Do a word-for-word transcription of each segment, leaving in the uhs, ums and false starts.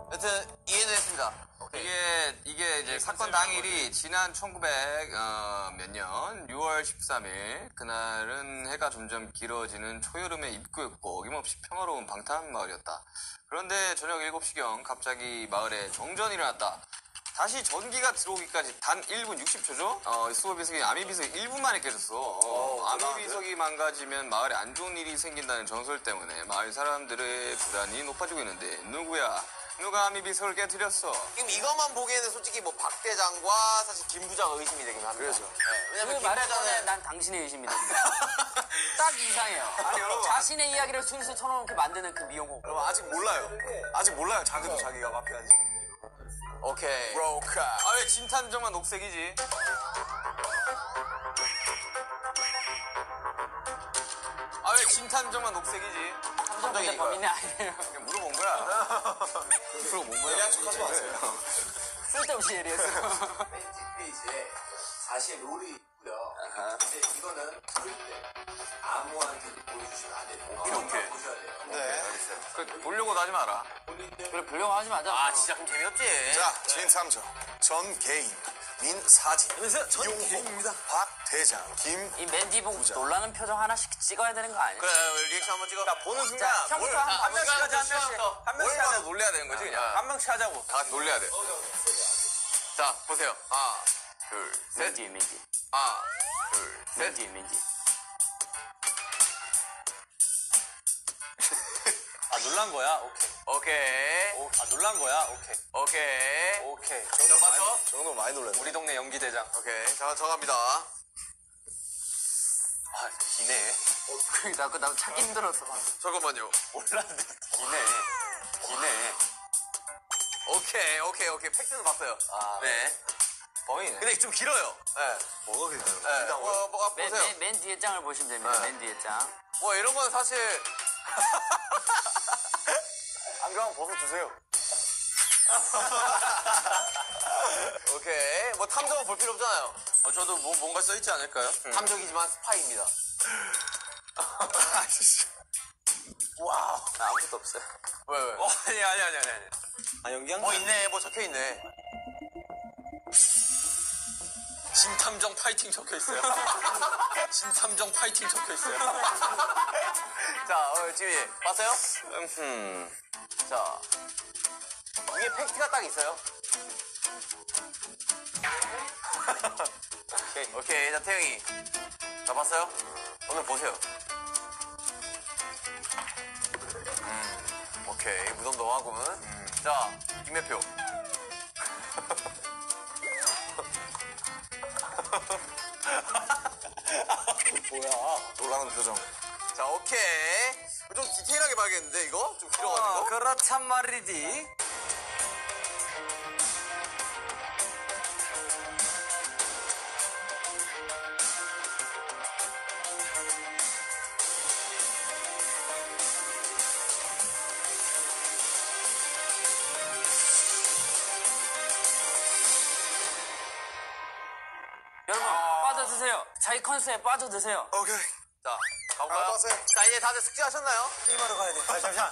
여튼 이해는 했습니다. 오케이. 이게 이게 이제 사건 당일이 지난 천구백 몇 년 유월 십삼일 그날은 해가 점점 길어지는 초여름의 입구였고 어김없이 평화로운 방탄 마을이었다. 그런데 저녁 일곱 시경 갑자기 마을에 정전이 일어났다. 다시 전기가 들어오기까지 단 일 분 육십 초죠? 어, 수호비석이 아미비석이 일 분 만에 깨졌어. 어, 아미비석이 망가지면 마을에 안 좋은 일이 생긴다는 전설 때문에 마을 사람들의 불안이 높아지고 있는데 누구야? 누가 아미비석을 깨뜨렸어? 지금 이것만 보기에는 솔직히 뭐 박 대장과 사실 김 부장 의심이 되긴 합니다. 그래서. 네, 왜냐면 그 김 말을 부장은 꺼내 난 당신의 의심이 됩니다. 딱 이상해요. 아니, 여러분. 자신의 이야기를 술술 털어놓게 만드는 그 미용호. 여러분, 아직 몰라요. 아직 몰라요. 자기도 자기가 마피아인지. 오케이. 브로카. 아, 왜 진탐정만 녹색이지? 아, 왜 진탐정만 녹색이지? 탐정인데 범인이 아니에요. 그냥 물어본 거야. 물어본 거야. 얘기한 척 하지 마세요. 쓸데없이 예리했어. 맨 뒷페이지에 사실 롤이 있고요. 근데 이거는 절대 아무한테도 보여주시면 안 돼요. 이렇게 보셔야 돼요. 네. 그, 보려고도 하지 마라. 본인들 그래, 불려고 하지 마자. 아, 진짜 그럼 재미없지. 자, 진삼정, 전개인, 민사진, 용호, 박대장, 김. 이 맨디 보고 부자. 놀라는 표정 하나씩 찍어야 되는 거 아니야? 그래, 리액션 한번 찍어. 자, 보는 순간. 자, 형부터 한, 한 명씩 하자, 한 명씩. 한 명씩 하자 놀래야 되는 거지, 그냥. 한 명씩 하자고. 다 같이 놀래야 돼. 자, 보세요. 하나, 둘, 셋. 맨디, 맨디. 하나, 둘, 셋. 맨디, 맨디. 아, 놀란 거야? 오케이. 오케이. 아, 놀란 거야? 오케이. 오케이. 오케이. 자, 맞죠? 저 정도 많이 놀랐네. 우리 동네 연기대장. 오케이. 자, 저 갑니다. 아, 기네. 나, 그, 나 찾기 힘들었어. 잠깐만요. 몰랐는데 기네. 기네. 오케이, 오케이, 오케이. 팩트는 봤어요. 아, 네. 범인네. 근데 좀 길어요. 네. 뭐가 괜찮아요? 네. 뭐, 뭐, 맨, 보세요. 맨, 맨 뒤에 짱을 보시면 됩니다. 네. 맨 뒤에 짱. 뭐, 이런 건 사실. 안경 벗어주세요. 오케이. 뭐, 탐정은 볼 필요 없잖아요. 어, 저도 뭐, 뭔가 써있지 않을까요? 탐정이지만 스파이입니다. 아, 진짜. 와우. 나 아무것도 없어요. 왜, 왜? 어, 아니, 아니, 아니, 아니. 아니. 아, 연기한 뭐 있네. 뭐 적혀 있네. 진탐정 파이팅 적혀 있어요. 진탐정 파이팅 적혀 있어요. 자, 어, 지금 봤어요? 음, 자. 이게 팩트가 딱 있어요. 오케이. 오케이. 자, 태영이. 자, 봤어요? 오늘 보세요. 음, 오케이. 무덤덤하군. 음. 자, 김매표. 뭐야. 놀라는 표정. 자, 오케이. 좀 디테일하게 봐야겠는데, 이거? 좀 길어가지고. 그렇단 말이지. 여러분, 빠져드세요. 자기 컨셉에 빠져드세요. 오케이. 자, 아, 가볼까요? 빠세요. 자, 이제 다들 숙제하셨나요? 게임하러 가야 돼. 아, 잠시만.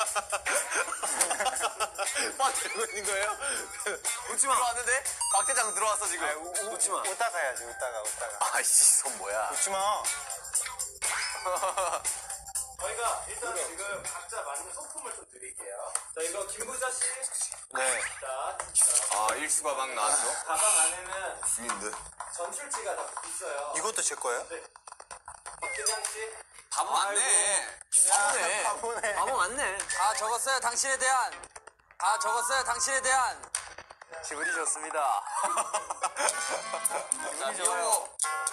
빠 들고 있는 거예요? 웃지 마. 들어왔는데? 박 대장 들어왔어, 지금. 웃지 마. 웃다가 해야지, 웃다가, 웃다가. 아이씨, 손 뭐야. 웃지 마. 저희가 일단 지금 각자 맞는 소품을 좀 드릴게요. 자, 이거 김부자 씨. 네. 자, 아, 일수가 막 나왔어. 가방 안에는 주민들. 전출지가 다 있어요. 이것도 제 거예요? 박대장 씨. 바보 맞네. 바보네. 바보네. 바보 맞네. 다 적었어요, 당신에 대한. 다 적었어요, 당신에 대한. 기분이 좋습니다. 기분이 좋아요.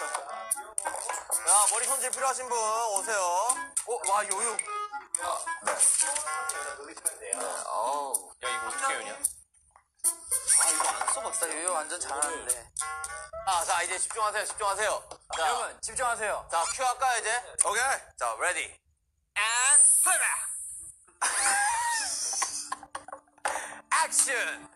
야, 머리 손질 필요하신 분 오세요. 어, 와, 요요. 놀리시면 돼요. 어우. 야, 이거 어떻게 요냐? 아, 이거 안 써봤어. 요요 완전 잘하는데. 아, 자, 이제 집중하세요, 집중하세요. 자, 여러분, 집중하세요. 자, 큐 할까요, 이제? 오케이. 자, ready. And, fire! 액션!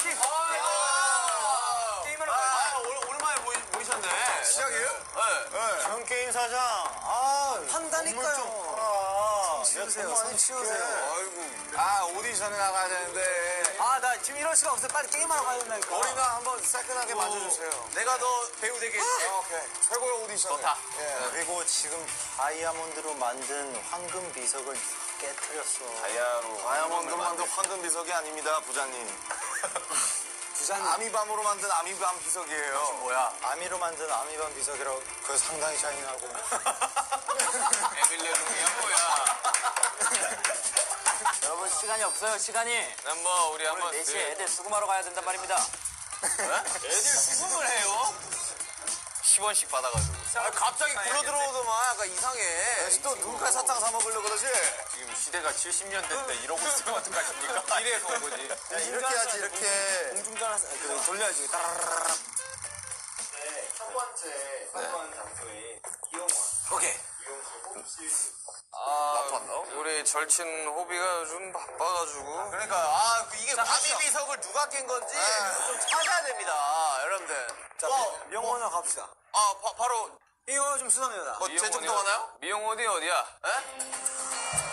게임을 아, 오랜만에 보이, 보이셨네. 시작이에요? 네. 네. 전 게임 사장. 아, 판다니까요. 좀 팔아. 치우세요, 손 손 치우세요. 아이고. 아, 옷 오디션에 나가야 되는데. 아, 나 지금 이럴 수가 없어. 빨리 게임하러 가야 된다니까. 머리가 한번 새끈하게 만져주세요. 내가 너 배우 되게 해줄게. 오케이. 최고의 오디션. 좋다. 예. 그리고 지금 다이아몬드로 만든 황금 비석을 깨뜨렸어. 다이아로. 다이아몬드 만든 황금 비석이 아닙니다, 부장님. 부자님. 아미밤으로 만든 아미밤 비석이에요. 뭐야? 아미로 만든 아미반 비석이라고 그 상당히 샤이하고. 에밀레롱이야 뭐야. 여러분 시간이 없어요 시간이. 한번 우리 한번 네 시에 애들 수금하러 가야 된단 말입니다. 애들 수금을 해요? 십 원씩 받아가지고. 아, 갑자기 굴러 들어오더만 약간 이상해. 또 눈깔 사탕 사 먹으려고 그러지? 지금 시대가 칠십 년대인데 이러고 있으면 어떡하십니까? 이래서 온 거지. 야, 이렇게 하지, 이렇게. 공중전화 그 돌려야지. 따라라라라. 네, 첫 번째 사건 장소인 이용원. 오케이. 이용원 혹시 아, 우리 절친 호비가 좀 바빠가지고. 그러니까, 아, 그 이게 바비 비석을 누가 깬 건지 좀 찾아야 됩니다, 여러분들. 자, 어, 명원으로 갑시다. 아, 바, 바로, 이거 좀 수담해라. 뭐, 제주도 가나요? 미용 어디 어디야? 에?